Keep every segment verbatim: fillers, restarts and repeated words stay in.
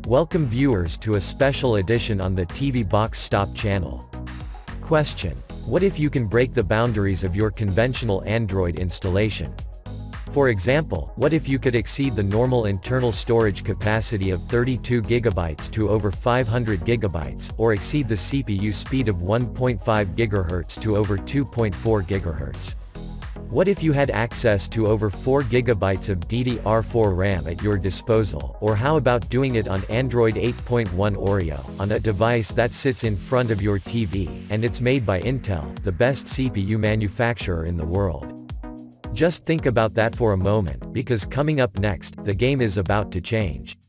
Welcome viewers to a special edition on the T V Box Stop channel. Question: what if you can break the boundaries of your conventional Android installation? For example, what if you could exceed the normal internal storage capacity of thirty-two gigabytes to over five hundred gigabytes, or exceed the C P U speed of one point five gigahertz to over two point four gigahertz? What if you had access to over four gigabytes of D D R four RAM at your disposal, or how about doing it on Android eight point one Oreo, on a device that sits in front of your T V, and it's made by Intel, the best C P U manufacturer in the world? Just think about that for a moment, because coming up next, the game is about to change.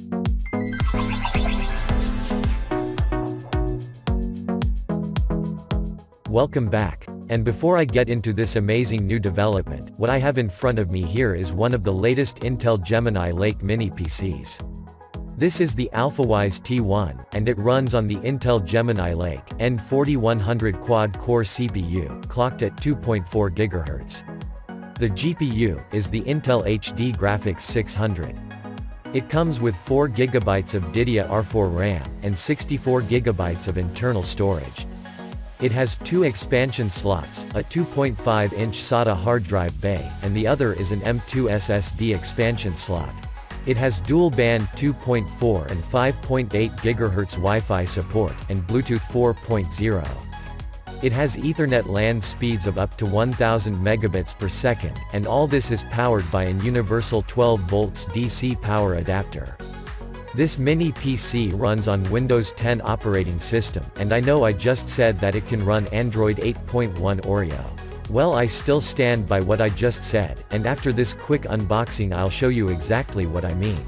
Welcome back. And before I get into this amazing new development, what I have in front of me here is one of the latest Intel Gemini Lake mini P Cs. This is the Alfawise T one, and it runs on the Intel Gemini Lake N forty-one hundred quad-core C P U, clocked at two point four gigahertz. The G P U is the Intel H D Graphics six hundred. It comes with four gigabytes of D D R four RAM, and sixty-four gigabytes of internal storage. It has two expansion slots, a two point five inch SATA hard drive bay, and the other is an M dot two S S D expansion slot. It has dual-band two point four and five point eight gigahertz Wi-Fi support, and Bluetooth four point oh. It has Ethernet LAN speeds of up to one thousand megabits per second, and all this is powered by an universal twelve volts D C power adapter. This mini P C runs on Windows ten operating system, and I know I just said that it can run Android eight point one Oreo. Well, I still stand by what I just said, and after this quick unboxing I'll show you exactly what I mean.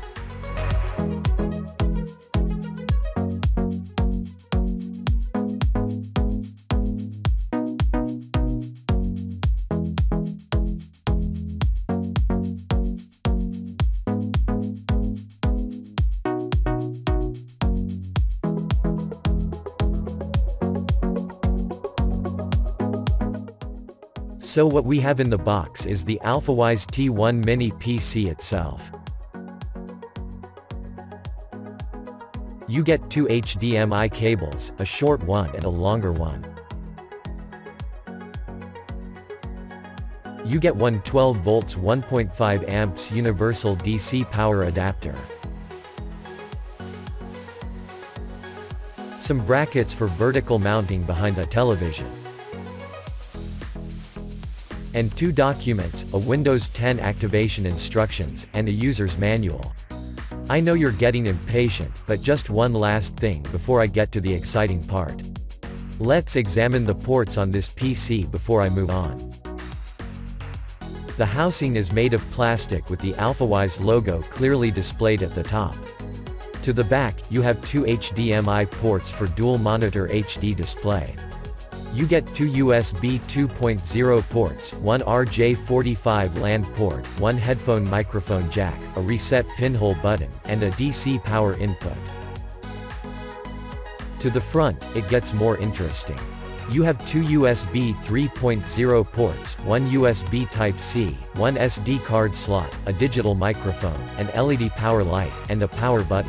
So what we have in the box is the Alfawise T one mini P C itself. You get two H D M I cables, a short one and a longer one. You get one twelve volts one point five amps universal D C power adapter. Some brackets for vertical mounting behind a television. And two documents, a Windows ten activation instructions, and a user's manual. I know you're getting impatient, but just one last thing before I get to the exciting part. Let's examine the ports on this P C before I move on. The housing is made of plastic with the Alfawise logo clearly displayed at the top. To the back, you have two H D M I ports for dual monitor H D display. You get two U S B two point oh ports, one R J forty-five LAN port, one headphone microphone jack, a reset pinhole button, and a D C power input. To the front, it gets more interesting. You have two U S B three point oh ports, one U S B Type-C, one S D card slot, a digital microphone, an L E D power light, and a power button.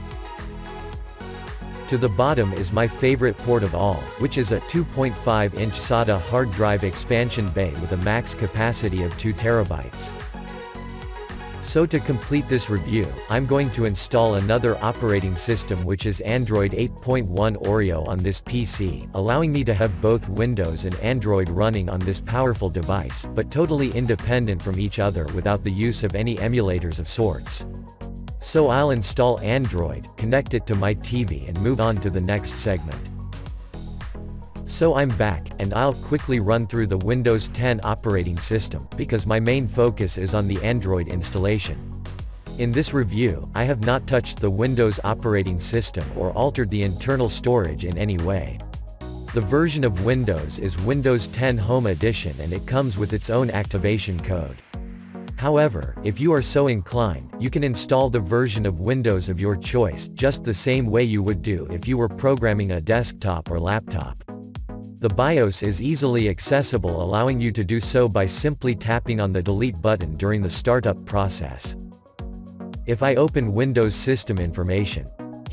To the bottom is my favorite port of all, which is a two point five inch SATA hard drive expansion bay with a max capacity of two terabytes. So to complete this review, I'm going to install another operating system which is Android eight point one Oreo on this P C, allowing me to have both Windows and Android running on this powerful device, but totally independent from each other without the use of any emulators of sorts. So I'll install Android, connect it to my T V and move on to the next segment. So I'm back, and I'll quickly run through the Windows ten operating system, because my main focus is on the Android installation. In this review, I have not touched the Windows operating system or altered the internal storage in any way. The version of Windows is Windows ten Home Edition and it comes with its own activation code. However, if you are so inclined, you can install the version of Windows of your choice, just the same way you would do if you were programming a desktop or laptop. The BIOS is easily accessible, allowing you to do so by simply tapping on the delete button during the startup process. If I open Windows System Information,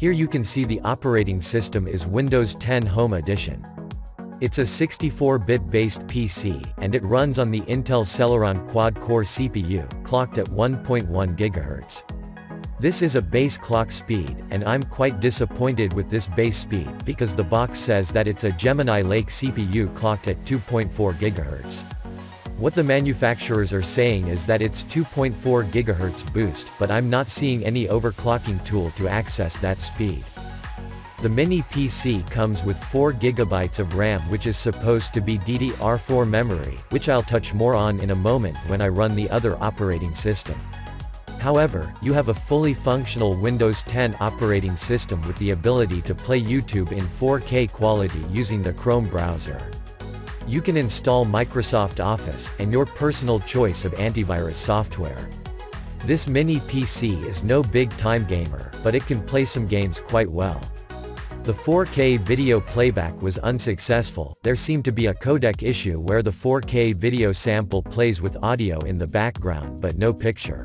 Here you can see the operating system is Windows ten Home Edition. It's a sixty-four bit based P C, and it runs on the Intel Celeron quad-core C P U, clocked at one point one gigahertz. This is a base clock speed, and I'm quite disappointed with this base speed, because the box says that it's a Gemini Lake C P U clocked at two point four gigahertz. What the manufacturers are saying is that it's two point four gigahertz boost, but I'm not seeing any overclocking tool to access that speed. The mini P C comes with four gigabytes of RAM, which is supposed to be D D R four memory, which I'll touch more on in a moment when I run the other operating system. However, you have a fully functional Windows ten operating system with the ability to play YouTube in four K quality using the Chrome browser. You can install Microsoft Office, and your personal choice of antivirus software. This mini P C is no big-time gamer, but it can play some games quite well. The four K video playback was unsuccessful. There seemed to be a codec issue where the four K video sample plays with audio in the background but no picture.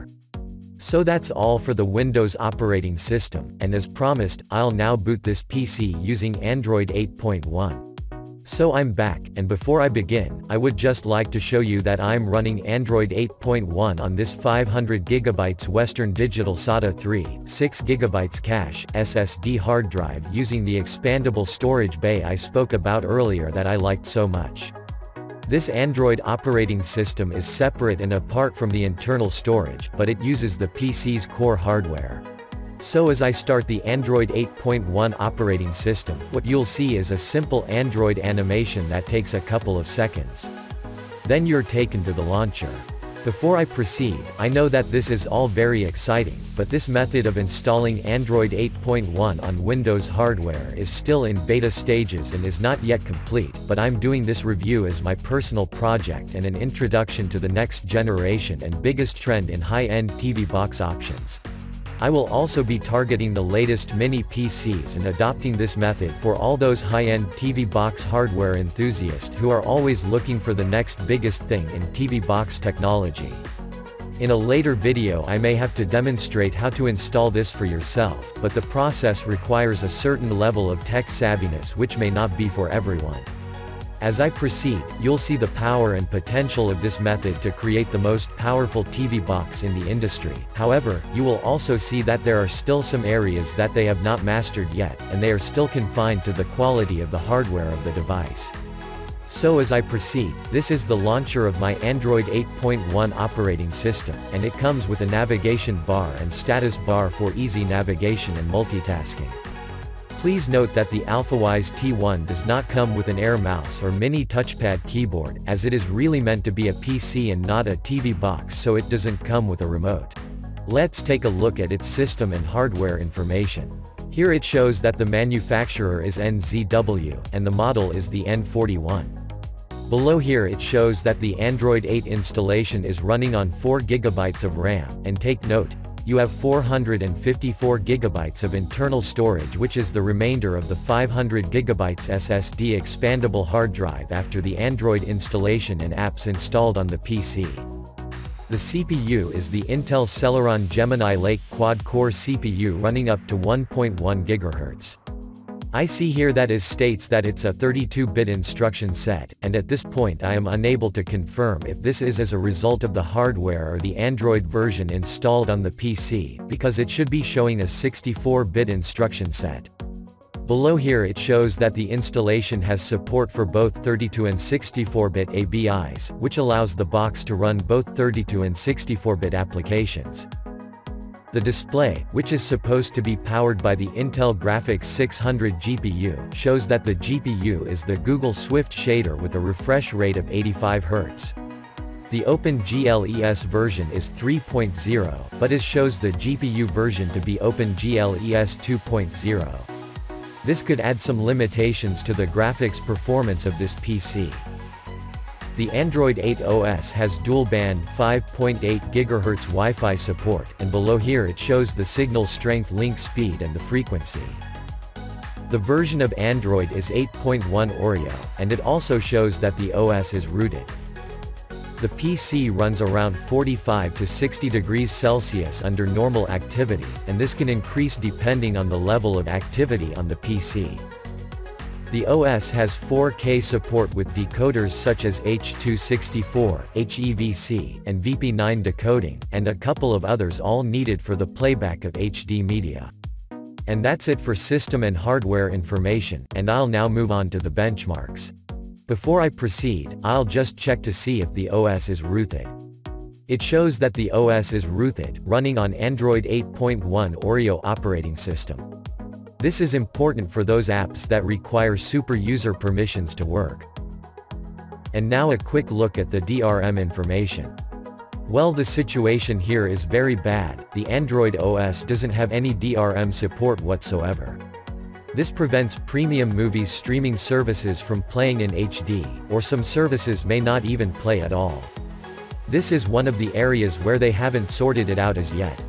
So that's all for the Windows operating system, and as promised, I'll now boot this P C using Android eight point one. So I'm back, and before I begin, I would just like to show you that I'm running Android eight point one on this five hundred gigabyte Western Digital SATA three, six gigabyte cache, S S D hard drive using the expandable storage bay I spoke about earlier that I liked so much. This Android operating system is separate and apart from the internal storage, but it uses the P C's core hardware. So as I start the Android eight point one operating system, what you'll see is a simple Android animation that takes a couple of seconds. Then you're taken to the launcher. Before I proceed, I know that this is all very exciting, but this method of installing Android eight point one on Windows hardware is still in beta stages and is not yet complete, but I'm doing this review as my personal project and an introduction to the next generation and biggest trend in high-end T V box options. I will also be targeting the latest mini P Cs and adopting this method for all those high-end T V box hardware enthusiasts who are always looking for the next biggest thing in T V box technology. In a later video I may have to demonstrate how to install this for yourself, but the process requires a certain level of tech savviness which may not be for everyone. As I proceed, you'll see the power and potential of this method to create the most powerful T V box in the industry. However, you will also see that there are still some areas that they have not mastered yet, and they are still confined to the quality of the hardware of the device. So as I proceed, this is the launcher of my Android eight point one operating system, and it comes with a navigation bar and status bar for easy navigation and multitasking. Please note that the Alfawise T one does not come with an Air mouse or mini touchpad keyboard, as it is really meant to be a P C and not a T V box, so it doesn't come with a remote. Let's take a look at its system and hardware information. Here it shows that the manufacturer is N Z W, and the model is the N forty-one. Below here it shows that the Android eight installation is running on four gigabytes of RAM, and take note, you have four hundred fifty-four gigabytes of internal storage, which is the remainder of the five hundred gigabytes S S D expandable hard drive after the Android installation and apps installed on the P C. The C P U is the Intel Celeron Gemini Lake quad-core C P U running up to one point one gigahertz. I see here that it states that it's a thirty-two bit instruction set, and at this point I am unable to confirm if this is as a result of the hardware or the Android version installed on the P C, because it should be showing a sixty-four bit instruction set. Below here it shows that the installation has support for both thirty-two and sixty-four bit A B Is, which allows the box to run both thirty-two and sixty-four bit applications. The display, which is supposed to be powered by the Intel Graphics six hundred G P U, shows that the G P U is the Google Swift shader with a refresh rate of eighty-five hertz. The OpenGLES version is three point oh, but it shows the G P U version to be OpenGLES two point oh. This could add some limitations to the graphics performance of this P C. The Android eight O S has dual-band five point eight gigahertz Wi-Fi support, and below here it shows the signal strength link speed and the frequency. The version of Android is eight point one Oreo, and it also shows that the O S is rooted. The P C runs around forty-five to sixty degrees Celsius under normal activity, and this can increase depending on the level of activity on the P C. The O S has four K support with decoders such as H two sixty-four, H E V C, and V P nine decoding, and a couple of others all needed for the playback of H D media. And that's it for system and hardware information, and I'll now move on to the benchmarks. Before I proceed, I'll just check to see if the O S is rooted. It shows that the O S is rooted, running on Android eight point one Oreo operating system. This is important for those apps that require super user permissions to work. And now a quick look at the D R M information. Well, the situation here is very bad. The Android O S doesn't have any D R M support whatsoever. This prevents premium movies streaming services from playing in H D, or some services may not even play at all. This is one of the areas where they haven't sorted it out as yet.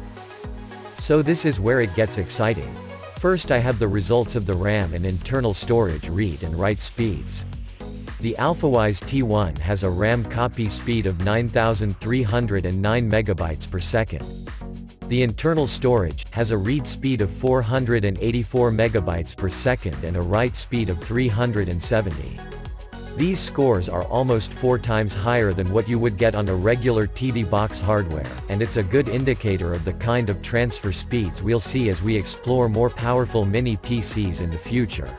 So this is where it gets exciting. First, I have the results of the RAM and internal storage read and write speeds. The Alfawise T one has a RAM copy speed of nine thousand three hundred nine megabytes per second. The internal storage has a read speed of four hundred eighty-four megabytes per second and a write speed of three hundred seventy. These scores are almost four times higher than what you would get on a regular T V box hardware, and it's a good indicator of the kind of transfer speeds we'll see as we explore more powerful mini P Cs in the future.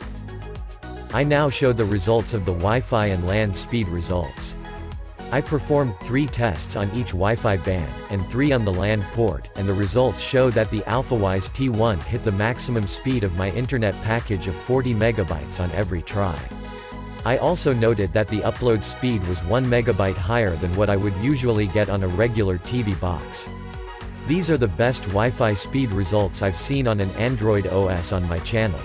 I now show the results of the Wi-Fi and LAN speed results. I performed three tests on each Wi-Fi band, and three on the LAN port, and the results show that the Alfawise T one hit the maximum speed of my internet package of forty megabytes on every try. I also noted that the upload speed was one megabyte higher than what I would usually get on a regular T V box. These are the best Wi-Fi speed results I've seen on an Android O S on my channel.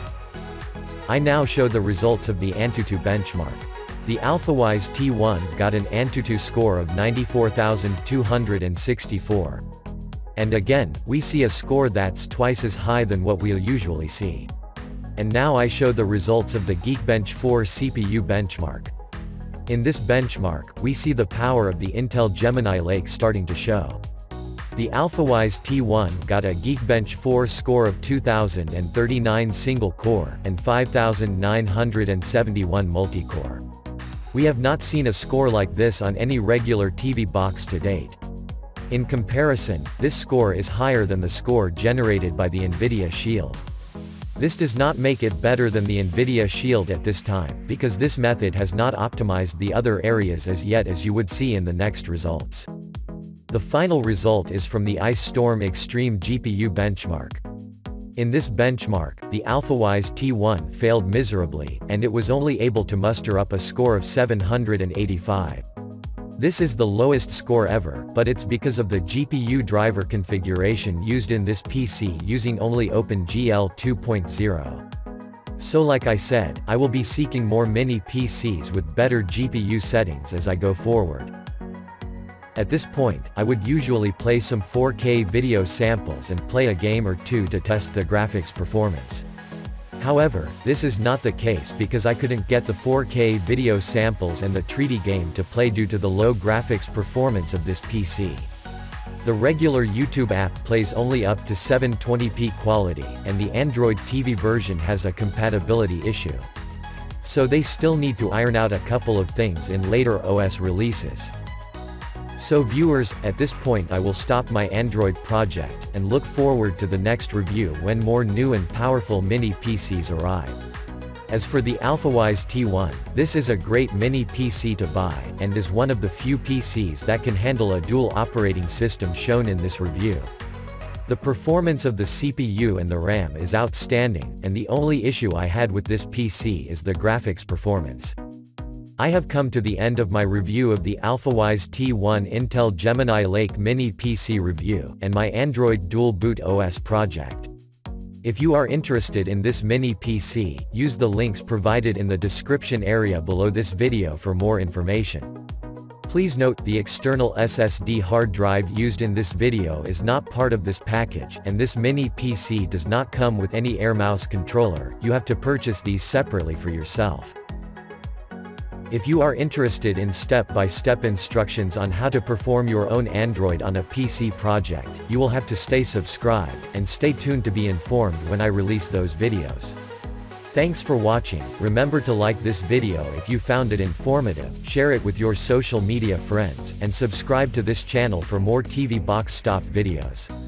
I now show the results of the Antutu benchmark. The Alfawise T one got an Antutu score of ninety-four thousand two hundred sixty-four. And again, we see a score that's twice as high than what we'll usually see. And now I show the results of the Geekbench four C P U benchmark. In this benchmark, we see the power of the Intel Gemini Lake starting to show. The Alfawise T one got a Geekbench four score of two thousand thirty-nine single-core, and five thousand nine hundred seventy-one multi-core. We have not seen a score like this on any regular T V box to date. In comparison, this score is higher than the score generated by the NVIDIA Shield. This does not make it better than the NVIDIA Shield at this time, because this method has not optimized the other areas as yet, as you would see in the next results. The final result is from the Ice Storm Extreme G P U benchmark. In this benchmark, the Alfawise T one failed miserably, and it was only able to muster up a score of seven hundred eighty-five. This is the lowest score ever, but it's because of the G P U driver configuration used in this P C using only OpenGL two point oh. So like I said, I will be seeking more mini P Cs with better G P U settings as I go forward. At this point, I would usually play some four K video samples and play a game or two to test the graphics performance. However, this is not the case because I couldn't get the four K video samples and the three D game to play due to the low graphics performance of this P C. The regular YouTube app plays only up to seven twenty p quality, and the Android T V version has a compatibility issue. So they still need to iron out a couple of things in later O S releases. So viewers, at this point I will stop my Android project, and look forward to the next review when more new and powerful mini P Cs arrive. As for the Alfawise T one, this is a great mini P C to buy, and is one of the few P Cs that can handle a dual operating system shown in this review. The performance of the C P U and the RAM is outstanding, and the only issue I had with this P C is the graphics performance. I have come to the end of my review of the Alfawise T one Intel Gemini Lake Mini P C review, and my Android Dual Boot O S project. If you are interested in this mini P C, use the links provided in the description area below this video for more information. Please note the external S S D hard drive used in this video is not part of this package, and this mini P C does not come with any Air Mouse controller. You have to purchase these separately for yourself. If you are interested in step-by-step instructions on how to perform your own Android on a P C project, you will have to stay subscribed, and stay tuned to be informed when I release those videos. Thanks for watching. Remember to like this video if you found it informative, share it with your social media friends, and subscribe to this channel for more T V box stop videos.